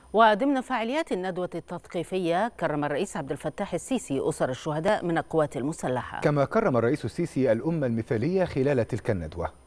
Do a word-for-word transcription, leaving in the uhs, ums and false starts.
وضمن فعاليات الندوة التثقيفية كرم الرئيس عبد الفتاح السيسي أسر الشهداء من القوات المسلحة، كما كرم الرئيس السيسي الأمة المثالية خلال تلك الندوة.